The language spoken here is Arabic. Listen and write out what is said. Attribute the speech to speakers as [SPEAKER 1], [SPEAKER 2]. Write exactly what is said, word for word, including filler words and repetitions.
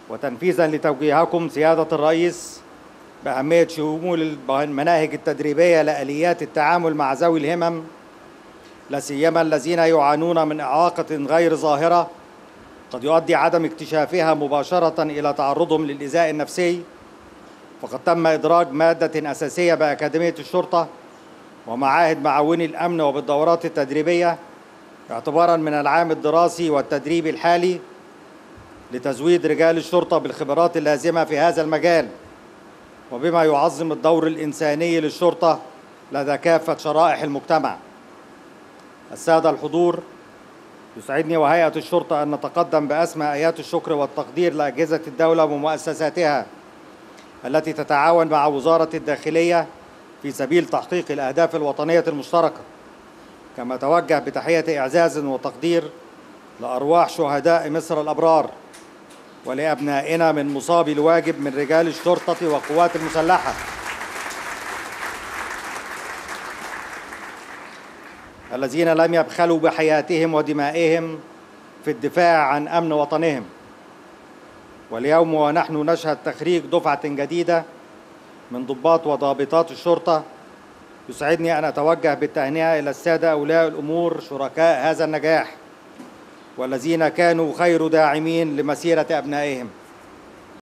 [SPEAKER 1] وتنفيذا لتوجيهكم سيادة الرئيس بأهمية شمول المناهج التدريبية لآليات التعامل مع ذوي الهمم، لا سيما الذين يعانون من إعاقة غير ظاهرة قد يؤدي عدم اكتشافها مباشرة إلى تعرضهم للإيذاء النفسي، فقد تم إدراج مادة أساسية بأكاديمية الشرطة ومعاهد معاوني الأمن وبالدورات التدريبية اعتباراً من العام الدراسي والتدريبي الحالي لتزويد رجال الشرطة بالخبرات اللازمة في هذا المجال، وبما يعظم الدور الإنساني للشرطة لدى كافة شرائح المجتمع. السادة الحضور، يسعدني وهيئة الشرطة أن نتقدم بأسمى آيات الشكر والتقدير لأجهزة الدولة ومؤسساتها التي تتعاون مع وزارة الداخلية في سبيل تحقيق الأهداف الوطنية المشتركة، كما توجه بتحية إعزاز وتقدير لأرواح شهداء مصر الأبرار ولأبنائنا من مصابي الواجب من رجال الشرطة والقوات المسلحة الذين لم يبخلوا بحياتهم ودمائهم في الدفاع عن أمن وطنهم. واليوم ونحن نشهد تخريج دفعة جديدة من ضباط وضابطات الشرطة، يسعدني أن أتوجه بالتهنئة إلى السادة أولياء الأمور شركاء هذا النجاح والذين كانوا خير داعمين لمسيرة أبنائهم.